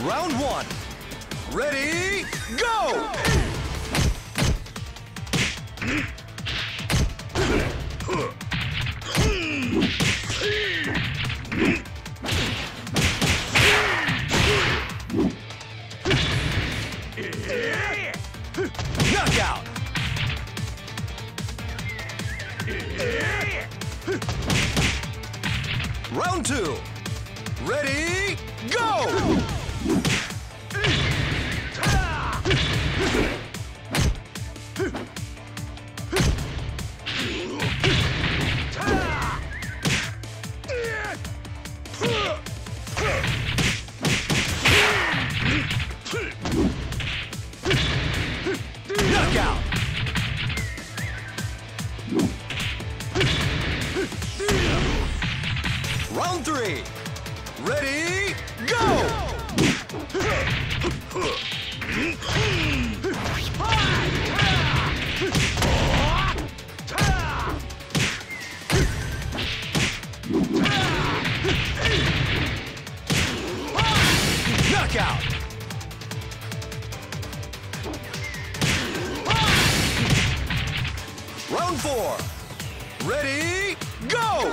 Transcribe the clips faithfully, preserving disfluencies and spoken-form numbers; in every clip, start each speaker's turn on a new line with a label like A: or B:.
A: Round one. Ready, go! Knockout! Round two. Ready, go! Knockout! Round three. Ready, go! Knockout! Round four. Ready, go!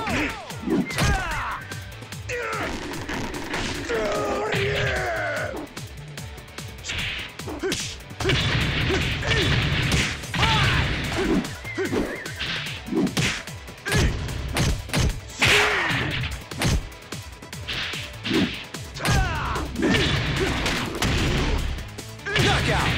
A: Knockout!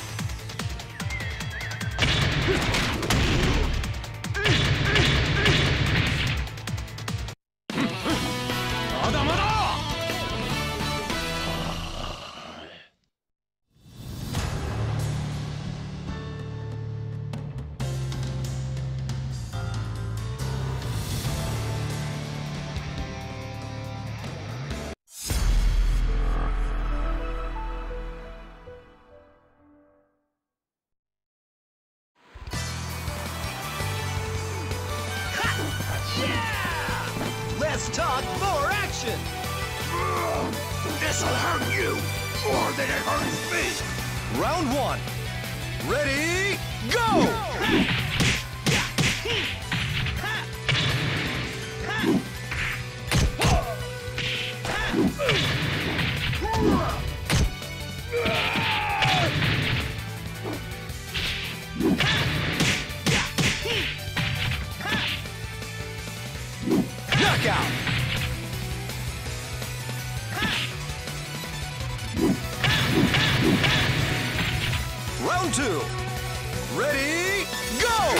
A: Let's talk more action!
B: This'll hurt you more than it hurts me!
A: Round one. Ready, go! Knockout! Round two. Ready, go!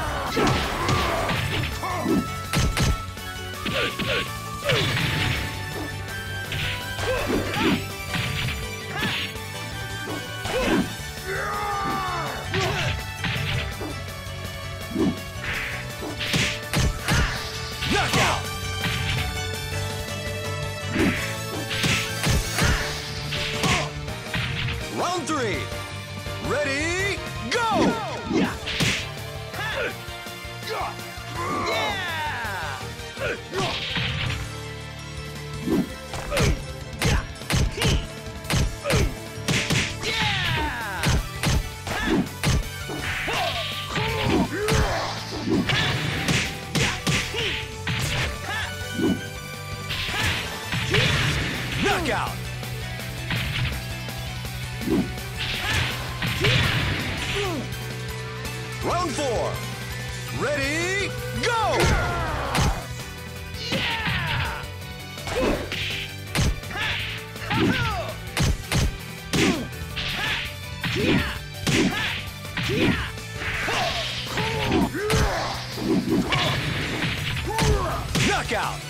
A: Knockout! Round three. Ready, go! Yeah! Knockout! Round four. Ready, go! Yeah! Knockout!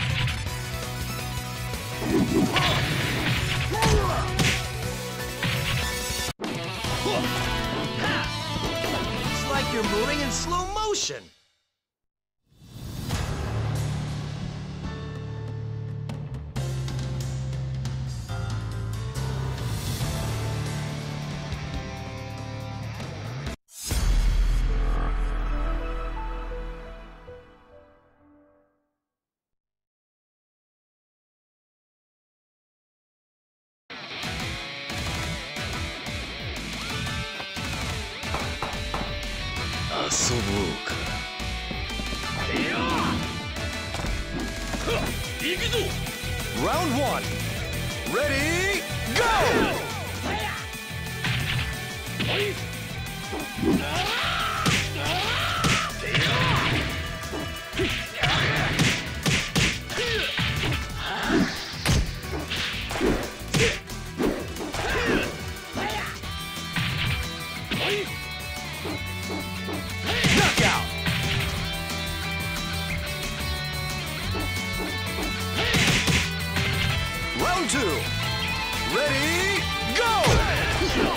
A: It's like you're moving in slow motion.
C: 遊ぼうか。行くぞ。
B: Round one. Ready, go! Knockout! Round two. Ready, go!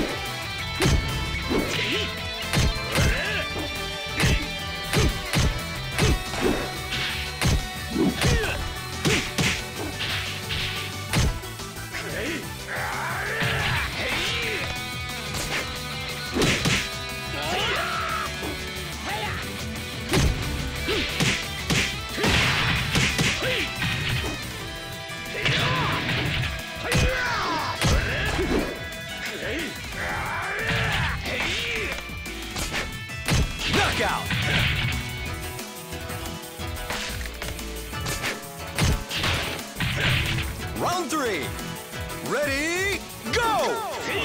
B: Knockout! Round three. Ready, go!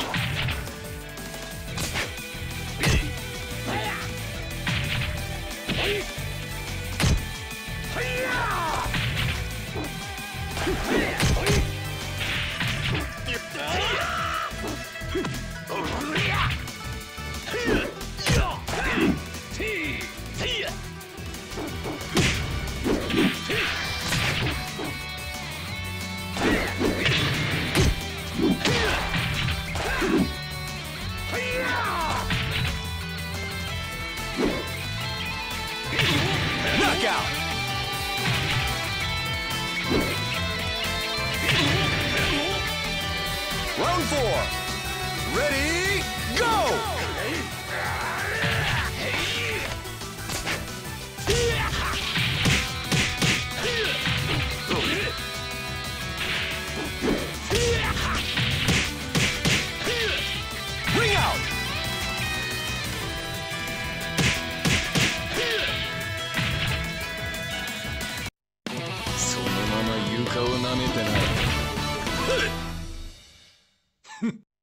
B: Knockout! Round four. Ready, go! Ring out!
C: そのまま床を舐めてな。